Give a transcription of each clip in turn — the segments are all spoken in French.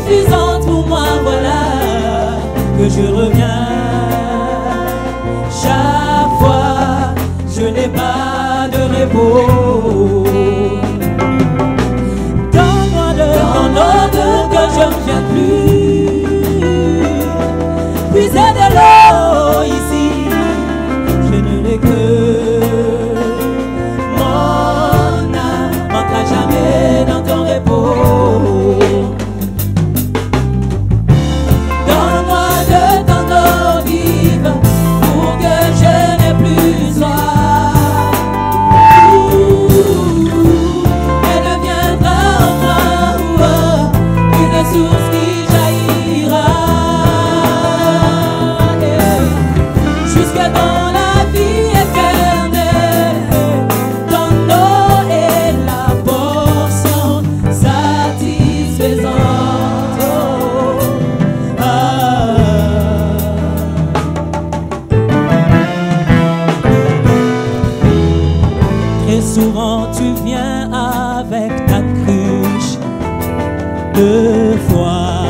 suffisante pour moi, voilà que je reviens. Chaque fois, je n'ai pas de repos. Donne-moi de ton eau que je ne viens plus. Puiser de l'eau ici, je ne l'ai que. Mon âme n'entrera jamais dans ton repos. Donne-moi de ton eau vive pour que je n'ai plus soif. Elle deviendra en moi une source qui jaillira jusque dans la vie éternelle. Ton eau est la portion satisfaisante. Très souvent tu viens avec ta cruche de foi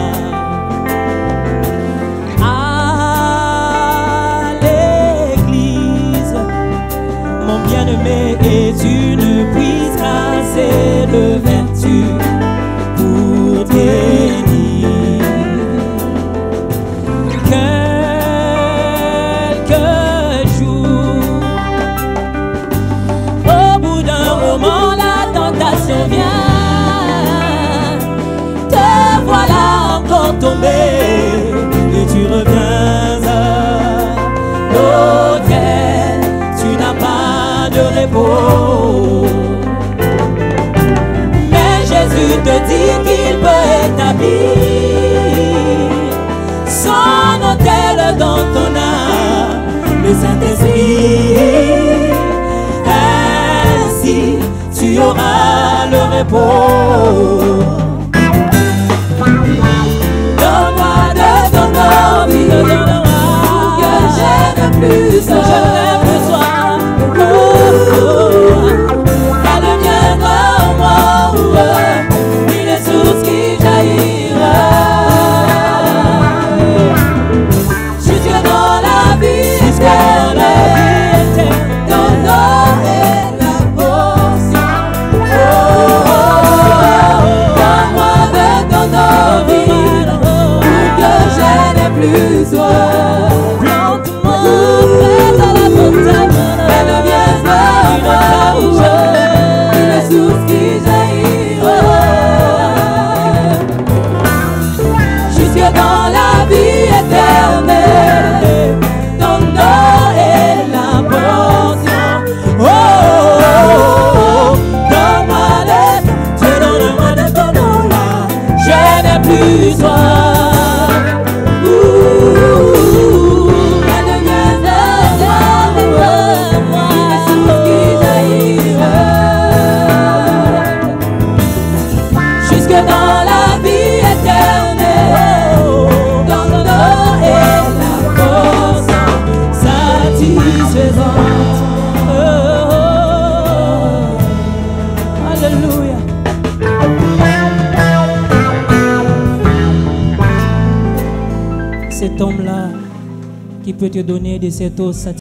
à l'église, mon bien-aimé, et tu ne puisses assez de vertu pour t'aider. Quelques jours, au bout d'un moment, la tentation vient. Te voilà encore tombé et tu reviens à l'autel. Tu n'as pas de repos. Mais Jésus te dit qu'il peut établir son autel dans ton âme, le Saint-Esprit. Ainsi tu auras le repos. Donne-moi de ton eau vive pour que je n'ai plus soif. Elle deviendra en moi une source qui jaillira jusque dans la vie éternelle. Ton eau est la portion. Donne-moi de ton eau vive pour que je n'ai plus soif. Plante-moi près à la montagne. Elle deviendra une source qui jaillira jusque dans la vie éternelle. Ton eau est la portion. Donne-moi de ton eau là, je n'ai plus soif. Elle deviendra une source qui jaillira jusque dans la vie éternelle. Ton eau est la portion satisfaisante. Alléluia. Cet homme-là qui peut te donner de cette eau satisfaisante.